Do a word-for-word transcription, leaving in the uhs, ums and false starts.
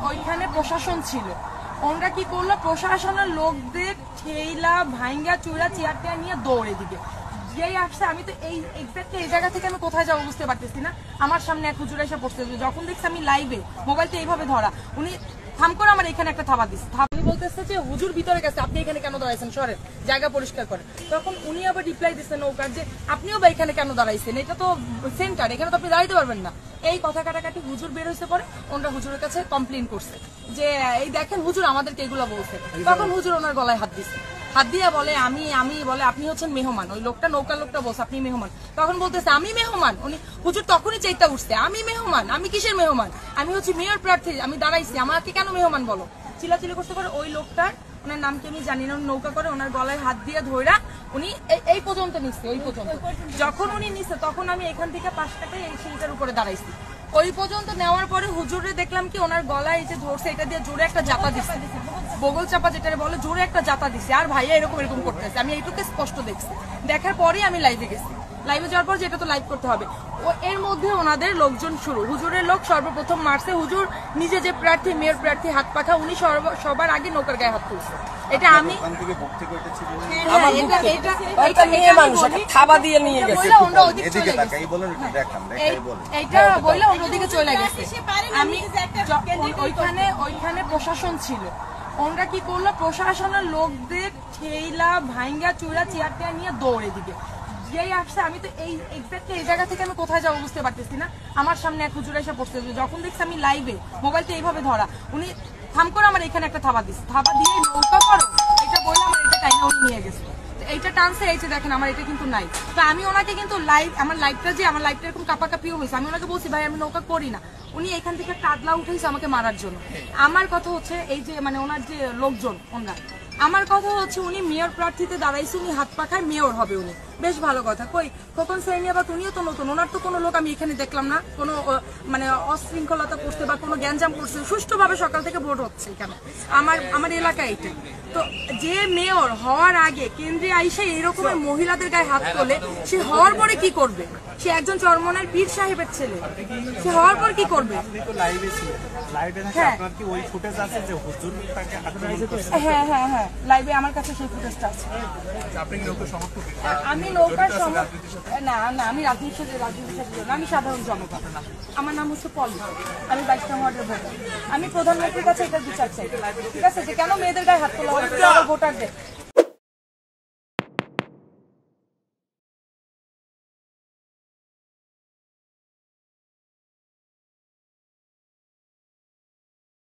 ওইখানে প্রশাসন ছিল, ওনারা কি করলো, প্রশাসনের লোকদের ঠেলা ভাঙ্গা চুরা চেয়ারটা নিয়ে দৌড়ে দিকে যেই আসছে। আমি তো এই এক্সাক্টলি এই জায়গা থেকে আমি কোথায় যাবো বুঝতে পারতেছি না। আমার সামনে এক হুজুর এসে পড়তে, যখন দেখছি আমি লাইভে মোবাইলটা এইভাবে ধরা, উনি থাম করে আমার এখানে একটা থাবা দিচ্ছে। উনি বলতেছে যে হুজুর ভিতরে গেছে, আপনি এখানে কেন দাঁড়াইছেন, সরেন, জায়গা পরিষ্কার করেন। তখন উনি আবার রিপ্লাই দিচ্ছেন নৌকার যে আপনিও বা এখানে কেন দাঁড়াইছেন, এটা তো সেন্টার, এখানে তো আপনি দাঁড়াইতে পারবেন না। এই কথা কাটাকাটি হুজুর বের হয়েছে, পরে ওনারা হুজুরের কাছে কমপ্লেন করছে যে এই দেখেন হুজুর আমাদেরকে এগুলো বলছে। তখন হুজুর ওনার গলায় হাত দিচ্ছে, হাত দিয়ে বলে আমি আমি বলে আপনি হচ্ছেন মেহমান। ওই লোকটা নৌকার লোকটা বলছে আপনি মেহমান। তখন বলতেছে আমি মেহমান। উনি হুজুর তখনই চাইতা উঠছে, আমি মেহমান, আমি কিসের মেহমান, আমি হচ্ছি মেয়র প্রার্থী, আমি দাঁড়াইছি, আমাকে কেন মেহমান বলো। চিলাচিলি করতে পারে। ওই লোকটার, ওনার নাম কি আমি জানি না, নৌকা করে ওনার গলায় হাত দিয়ে ধইরা উনি এই পর্যন্ত নিচ্ছে। ওই পর্যন্ত যখন উনি নিচ্ছে তখন আমি এখান থেকে পাঁচ টাকায় এই সিঁড়িটার উপরে দাঁড়াইছি। ওই পর্যন্ত নেওয়ার পরে হুজুরে দেখলাম কি ওনার গলায় যে ধরছে, এটা দিয়ে জোরে একটা জাতা দিচ্ছে, বগল চাপা যেটা বলে, জোরে একটা জাতা দিচ্ছে। আর ভাইয়া এরকম এরকম করতেছে, আমি এইটুকু স্পষ্ট দেখছি। দেখার পরেই আমি লাইভে গেছি। লাইভে যাওয়ার পর যেটা তো লাইভ করতে হবে, ও এর মধ্যে ওনাদের লোকজন শুরু। হুজুরের লোক সর্বপ্রথম মারছে। হুজুর নিজে যে প্রার্থী, মেয়র প্রার্থী, হাত পাখা, উনি সবার আগে নৌকার গায়ে হাত তুলছে। এটা আমি এইটা বললে অন্যদিকে চলে গেছে। আমি ওইখানে ওইখানে প্রশাসন ছিল, ওনারা কি করলো, প্রশাসনের লোকদের ঠেলা ভাঙ্গা চুরা চেয়ারটা নিয়ে দৌড়ে দিকে যেই আসছে। আমি তো এই এক্সাক্টলি এই জায়গা থেকে আমি কোথায় যাবো বুঝতে পারতেছি না। আমার সামনে এক হুজুর এসে পড়তে, যখন দেখছি আমি লাইভে মোবাইলটা এইভাবে ধরা, উনি থাম করে আমার এখানে একটা থাবা দিচ্ছে। থাবা দিয়ে নৌকা করো এটা বলে আমার এটা টাইনা উনি নিয়ে গেছে। এইটা টানছে, এই যে দেখেন আমার এটা কিন্তু নাই। তো আমি ওনাকে কিন্তু লাইভ, আমার লাইভটা যে আমার লাইভটা এরকম কাপাকাপিও হয়েছে, আমি ওনাকে বলছি ভাই আমি নৌকা করি না। উনি এখান থেকে কাদলা উঠেছে আমাকে মারার জন্য। আমার কথা হচ্ছে এই যে মানে ওনার যে লোকজন, ওনারা আমার কথা হচ্ছে উনি মেয়র প্রার্থীতে দাঁড়াইছে, উনি হাত পাখায় মেয়র হবে, উনি বেশ ভালো কথা। কই খোকন শ্রেণী আবার উনিও তো নতুন, ওনার তো কোনো লোক আমি এখানে দেখলাম না কোনো মানে অশৃঙ্খলতা করতে বা কোনো গ্যাঞ্জাম করছে। সুষ্ঠুভাবে সকাল থেকে ভোট হচ্ছে এখানে আমার আমার এলাকায়। এটা তো যে মেয়র হওয়ার আগে কেন্দ্রে আইসে এরকমের মহিলাদের গায়ে হাত তোলে, সে হওয়ার পরে কি করবে? সে একজন চরমনার পীর সাহেবের ছেলে, সে হওয়ার পর কি করবে? হ্যাঁ হ্যাঁ হ্যাঁ লাইভে আমার কাছে সেই ফুটেজটা আছে। আমি নৌকার না না আমি রাজনীতি রাজনীতি আমি সাধারণ জনতা। আমার নাম হচ্ছে পল, আমি বাইশ নং ওয়ার্ডের ভোটার। আমি প্রধানমন্ত্রীর কাছে এটা বিচার চাই, ঠিক আছে, যে কেন মেয়েদের গায়ে হাত তোলা হবে ভোটারদের।